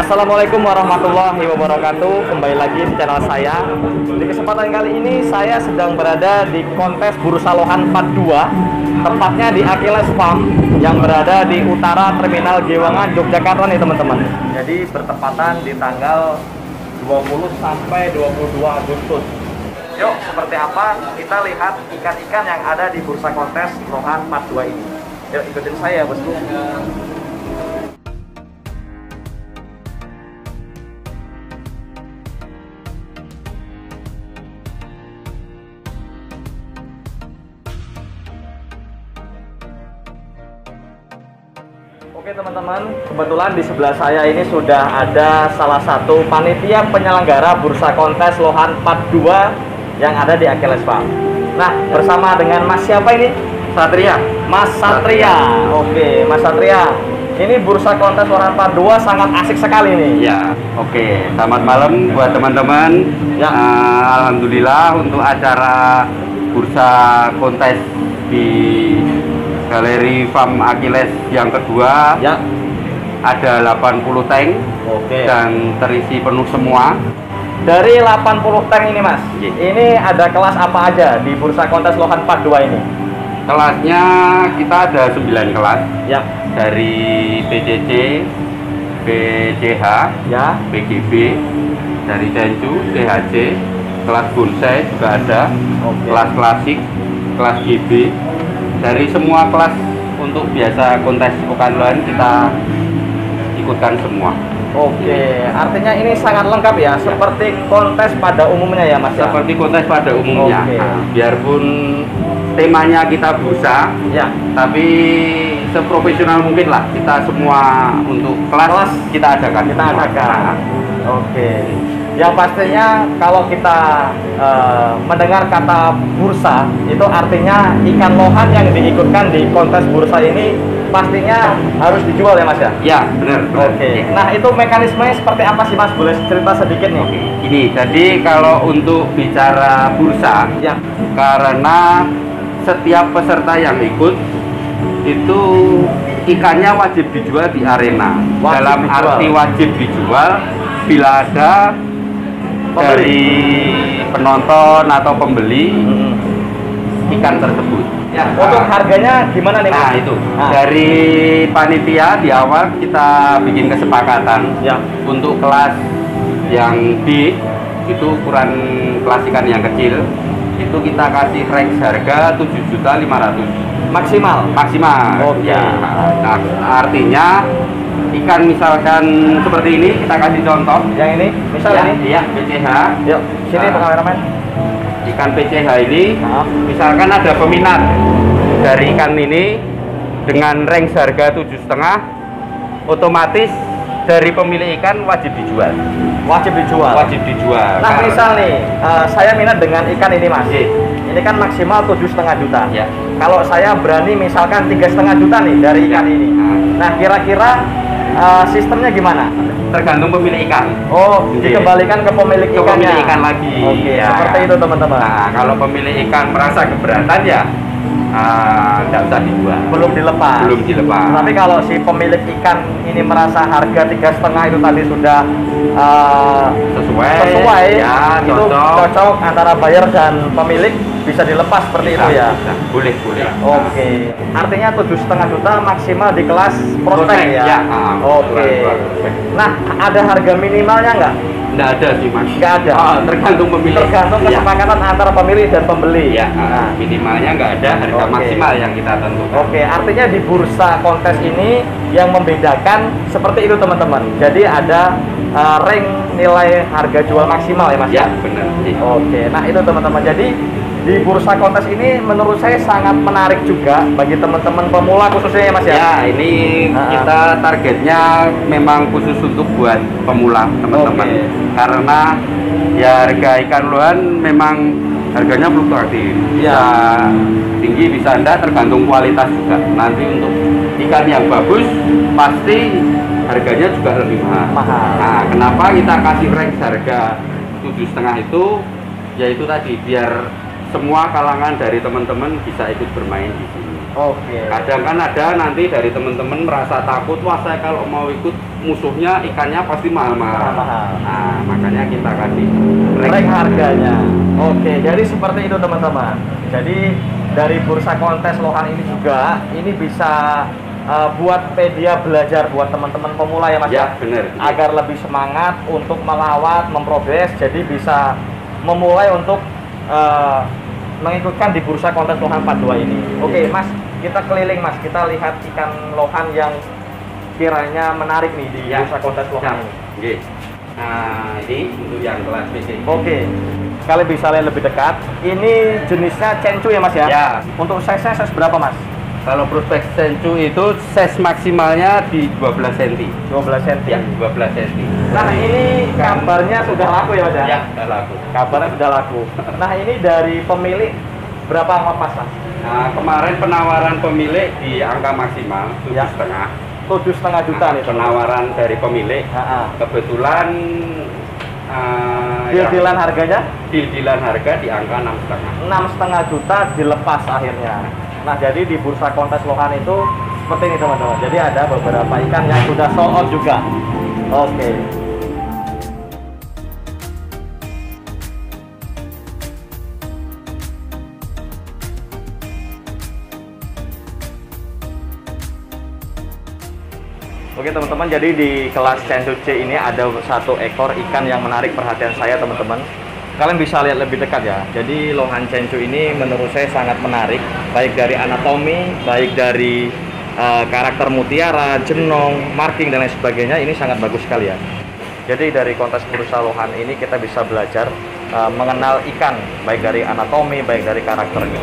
Assalamualaikum warahmatullahi wabarakatuh. Kembali lagi di channel saya. Di kesempatan kali ini saya sedang berada di kontes Bursa Lohan 42, tepatnya di Achilles Farm yang berada di utara Terminal Gewangan, Yogyakarta nih teman-teman. Jadi bertepatan di tanggal 20 sampai 22 Agustus. Yuk, seperti apa? Kita lihat ikan-ikan yang ada di Bursa Kontes Lohan 42 ini. Yuk, ikutin saya, bosku. Oke teman-teman, kebetulan di sebelah saya ini sudah ada salah satu panitia penyelenggara Bursa Kontes Lohan 42 yang ada di Achilles Farm. Nah, bersama dengan Mas siapa ini? Satria. Mas Satria. Oke, Mas Satria. Ini Bursa Kontes Lohan 42 sangat asik sekali nih. Ya, oke. Selamat malam buat teman-teman. Ya. Alhamdulillah untuk acara Bursa Kontes di Galeri Farm Achilles yang kedua, Ya. ada 80 tank. Oke. Dan terisi penuh semua. Dari 80 tank ini Mas, Iya. ini ada kelas apa aja di Bursa Kontes Lohan 42 ini? Kelasnya kita ada 9 kelas, Ya. dari PCC, PCH, Ya. PGB, dari Senju, THC, kelas bonsai juga ada, Oke. kelas klasik, kelas GB. Dari semua kelas untuk biasa kontes Pekan Lohan kita ikutkan semua. Oke, artinya ini sangat lengkap ya, seperti kontes pada umumnya ya Mas ya? Seperti kontes pada umumnya. Oke. Nah, biarpun temanya kita bursa, Ya. tapi seprofesional mungkin lah kita semua untuk kelas kita adakan. Kita semua. adakan. Nah, Oke. Yang pastinya kalau kita mendengar kata bursa, itu artinya ikan lohan yang diikutkan di kontes bursa ini pastinya harus dijual ya Mas ya? ya benar. Oke. Nah itu mekanismenya seperti apa sih Mas? Boleh cerita sedikit nih? Oke. Ini jadi kalau untuk bicara bursa, Ya. karena setiap peserta yang ikut itu ikannya wajib dijual di arena. Wajib Dalam dijual. arti wajib dijual bila ada dari penonton atau pembeli ikan tersebut. Ya. Untuk harganya gimana nih Mas? Nah itu Nah. dari panitia di awal kita bikin kesepakatan Ya. untuk kelas yang B itu ukuran kelas ikan yang kecil itu kita kasih range harga 7.500.000 Maksimal. maksimal. Oke. Ya. Nah, artinya ikan misalkan seperti ini kita kasih contoh. Yang ini, misal Ya, ini. iya, PCH. Yuk, sini Nah. Pak kameramen. Ikan PCH ini Nah. misalkan ada peminat dari ikan ini dengan range harga 7,5, otomatis dari pemilik ikan wajib dijual. Wajib dijual. Wajib dijual. Nah, misal nih, saya minat dengan ikan ini Mas. Iya. Ini kan maksimal 7,5 juta. Ya. Kalau saya berani misalkan 3,5 juta nih dari ikan Ya. ini. Nah, kira-kira sistemnya gimana? Tergantung pemilik ikan. Oh, Iya. dikembalikan ke pemilik Ke ikannya. pemilik ikan lagi. Oke, Ya. seperti itu teman-teman. Nah, kalau pemilik ikan merasa keberatan ya tidak usah dijual. Belum dilepas. Belum dilepas. Tapi kalau si pemilik ikan ini merasa harga 3,5 itu tadi sudah sesuai, ya, itu cocok. cocok antara buyer dan pemilik, bisa dilepas seperti Bisa, itu ya. bisa. Boleh. Oke, artinya 7,5 juta maksimal di kelas prospek ya. Ya, Oke. prospek. Nah, ada harga minimalnya nggak? Nggak ada sih mas. Nggak ada. Tergantung pemilik. Tergantung Iya. kesepakatan antara pemilik dan pembeli. Ya, Nah, minimalnya nggak ada, harga Oke. maksimal yang kita tentukan. Oke, artinya di bursa kontes ini yang membedakan seperti itu teman-teman. Jadi ada rank nilai harga jual maksimal ya mas? Ya, benar. Oke, nah itu teman-teman. Jadi di bursa kontes ini menurut saya sangat menarik juga bagi teman-teman pemula khususnya ya mas ya? Ya, ini kita targetnya memang khusus untuk buat pemula teman-teman. Oke. Karena ya harga ikan lohan memang harganya fluktuatif. Ya. Bisa tinggi, bisa rendah, tergantung kualitas juga. Nanti untuk ikan yang bagus pasti harganya juga lebih mahal. Nah, kenapa kita kasih range harga 7,5 itu? Yaitu tadi biar semua kalangan dari teman-teman bisa ikut bermain di sini. Oke. Kadang kan ada nanti dari teman-teman merasa takut, wah saya kalau mau ikut musuhnya ikannya pasti mahal-mahal. Nah, makanya kita kasih rek harganya. Oke, jadi seperti itu teman-teman. Jadi dari bursa kontes Lohan ini juga ini bisa buat media belajar buat teman-teman pemula ya Mas ya. Benar. Agar lebih semangat untuk melawat, memprogres, jadi bisa memulai untuk mengikutkan di bursa kontes Lohan 42 ini. Oke, Mas, kita keliling Mas, kita lihat ikan lohan yang kiranya menarik nih di bursa kontes Lohan ini. Oke. Nah, ini untuk yang kelas PC. Oke. Kalian bisa lihat lebih dekat. Ini jenisnya cencu ya Mas ya? Ya. Untuk size berapa Mas? Kalau prospek cencu itu size maksimalnya di 12 cm. 12 cm. Ya, 12 cm. Nah, ini kabarnya sudah laku ya Mas ya? Ya, sudah laku. Kabarnya sudah laku. Nah, ini dari pemilik berapa Mas? Nah, kemarin penawaran pemilik di angka maksimal 7,5. 7,5 juta nih penawaran dari pemilik. Kebetulan deal-dealan harganya? Deal-dealan harga di angka 6,5. 6,5 juta dilepas akhirnya. Nah, jadi di bursa kontes Lohan itu seperti ini teman-teman. Jadi ada beberapa ikan yang sudah sold out juga. Oke. Oke teman-teman, jadi di kelas cencu C ini ada satu ekor ikan yang menarik perhatian saya teman-teman. Kalian bisa lihat lebih dekat ya. Jadi lohan cencu ini menurut saya sangat menarik, baik dari anatomi, baik dari karakter mutiara, jenong, marking dan lain sebagainya. Ini sangat bagus sekali ya. Jadi dari kontes bursa lohan ini kita bisa belajar mengenal ikan, baik dari anatomi, baik dari karakternya.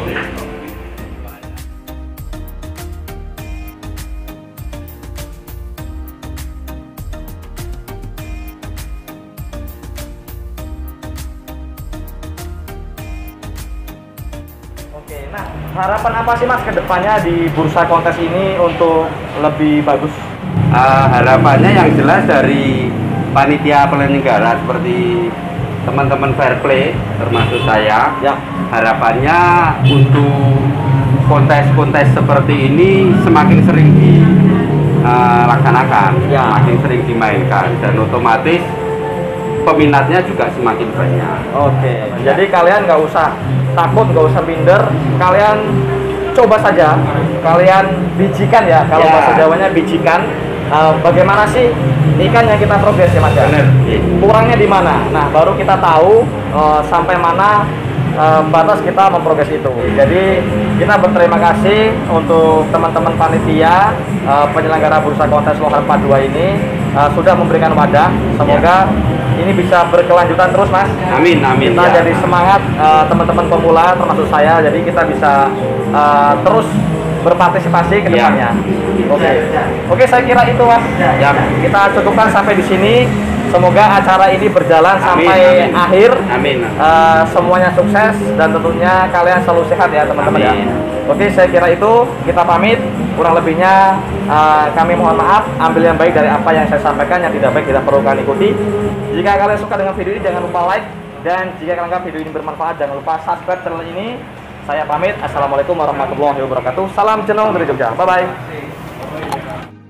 Oke, nah harapan apa sih Mas kedepannya di bursa kontes ini untuk lebih bagus? Harapannya yang jelas dari panitia penyelenggara seperti teman-teman fair play termasuk saya, ya. Harapannya untuk kontes-kontes seperti ini semakin sering dilaksanakan, semakin sering dimainkan dan otomatis peminatnya juga semakin banyak. Oke, jadi kalian nggak usah takut, nggak usah minder, kalian coba saja, kalian bijikan ya, kalau bahasa Jawanya bijikan. Bagaimana sih ikan yang kita progres ya Mas ya? Bener. Kurangnya di mana? Nah, baru kita tahu sampai mana batas kita memprogres itu. Jadi kita berterima kasih untuk teman-teman panitia penyelenggara bursa kontes Lohan 42 ini sudah memberikan wadah. Semoga ini bisa berkelanjutan terus Mas. Amin, amin. Kita jadi semangat teman-teman pemula termasuk saya. Jadi kita bisa terus berpartisipasi ke depannya. Oke, saya kira itu Mas. Kita cukupkan sampai di sini. Semoga acara ini berjalan sampai akhir. Amin. Semuanya sukses dan tentunya kalian selalu sehat ya teman-teman ya. Oke, saya kira itu. Kita pamit. Kurang lebihnya kami mohon maaf. Ambil yang baik dari apa yang saya sampaikan, yang tidak baik tidak perlu kalian ikuti. Jika kalian suka dengan video ini jangan lupa like, dan jika kalian anggap video ini bermanfaat jangan lupa subscribe channel ini. Saya pamit. Assalamualaikum warahmatullahi wabarakatuh. Salam jenong dari Jogja. Bye bye.